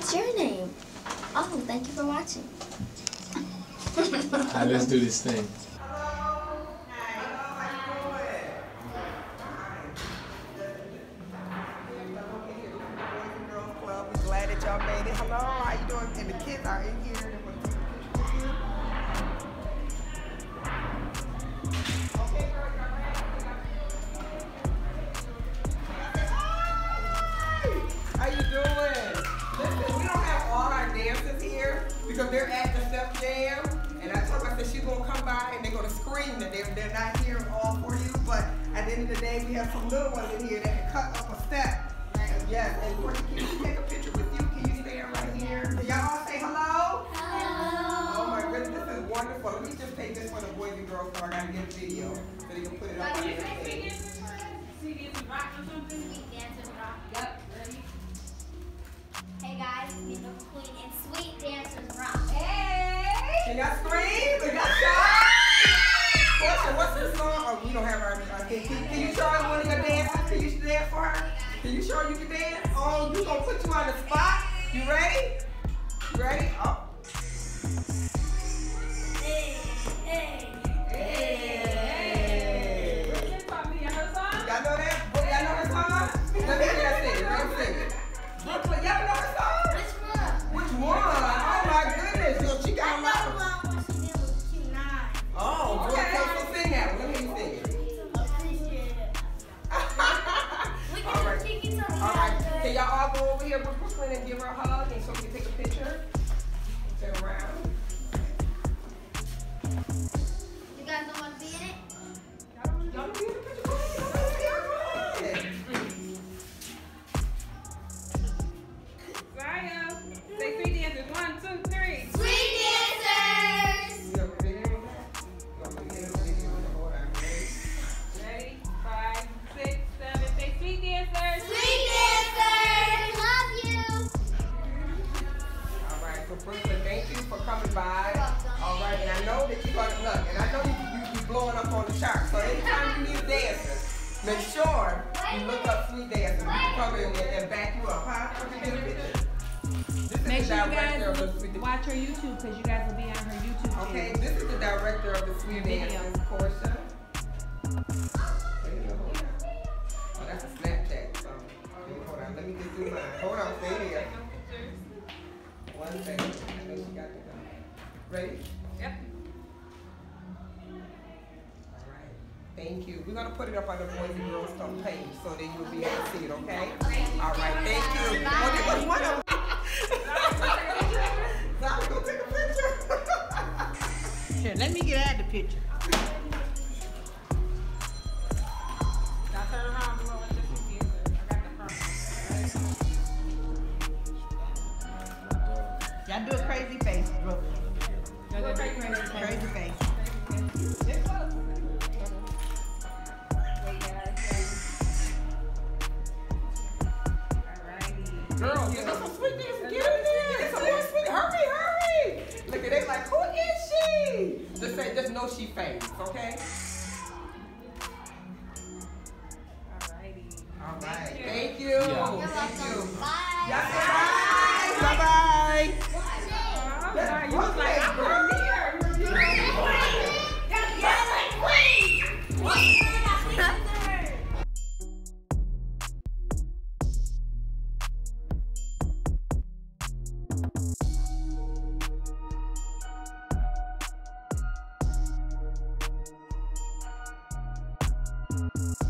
What's your name? Oh, thank you for watching. Alright, let's do this thing. Glad that y'all made it. Hello, how you doing? And the kids are in here. They want to take a picture with you. Okay, girl, y'all ready? How you doing? Listen, we don't have all our dancers here because they're at the Step Jam. And I told her, I said she's going to come by and they're going to scream that they're not here all for you. But at the end of the day, we have some little ones in here that can cut up a step. Yes, and Courtney, can you take a picture with you? Can you stand right here? Can y'all all say hello? Hello. Oh my goodness, this is wonderful. Let me just take this for the boys and girls so I gotta get a video so they can put it up on their page. Sweet Dancers Rock or something? Sweet Dancers Rock. Yep, ready? Hey guys, it's the Queen and Sweet Dancers Rock. Hey! Can y'all scream? We got y'all. Question, what's this song? Oh, we don't have our can you show her one of your dances? Can you dance for her? Can you show her you can dance? Oh, you gonna put you on the spot? You ready? You ready? Oh. Hey, hey, Hey. Y'all know that? Y'all know the song? Let me hear y'all sing it. Let me sing it. Brooklyn, y'all know the song? which one? Which one? Oh my goodness. Yo, she got I know the one where she did with Q9. Oh, okay. So sing that one. Let me sing it. All right. All right. Can y'all all go over here with Brooklyn and give her a hug and so we can take a picture? Turn around. You guys don't want to be in it? Y'all be in the picture. Go ahead. Go ahead. Ryo, say Sweet Dancers. 1, 2, 3. Sweet Dancers! You have a video of that? You have a video of that? Hold on. Ready? 5, 6, 7. Say Sweet Dancers. Sweet Dancers! Love you! All right. So Brooklyn, thank you for coming by. All right. And I know that you're going to look. And I know you blowing up on the chart. So anytime you need a dancer, make sure you look up Sweet Dancers. We can come in and back you up, huh? So you get a picture. This is Make the sure you director of the guys Sweet watch her YouTube because you guys will be on her YouTube channel. Okay, this is the director of the Sweet Video. Dancers, Portia. Oh, that's a Snapchat. So, hold on, let me just do mine. Hold on, stay here. One second. I know she got it. Ready? Yep. All right. Thank you. We're going to put it up on the Boys and Girls Club page so that you'll be able to see it, okay? All right, thank you. Oh, there was one of them. Sally, go take a picture. Here, let me get out the picture. Now turn around below and just see it. I got the front. Y'all do a crazy face, Brooklyn. Y'all do a crazy face. Crazy face. Get close. Wait, guys. Alrighty. Girl, get some Sweet Dancers. Get in there. Get some more Sweet. Hurry, hurry. Look at it like, who is she? Just know she famous, okay? Alrighty. All right. Thank you. Yeah. Thank you. Bye! Y'all say bye. Bye-bye. Oh, you was like, I'm from here. Queen.